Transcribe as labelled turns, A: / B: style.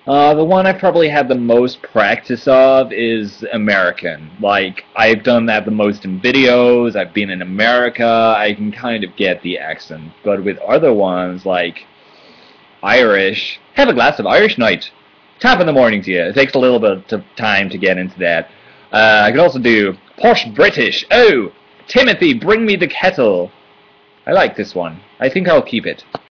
A: The one I probably had the most practice of is American. Like, I've done that the most in videos, I've been in America, I can kind of get the accent. But with other ones, like Irish, have a glass of Irish night. Top in the morning to you. It takes a little bit of time to get into that. I can also do posh British. Oh, Timothy, bring me the kettle. I like this one. I think I'll keep it.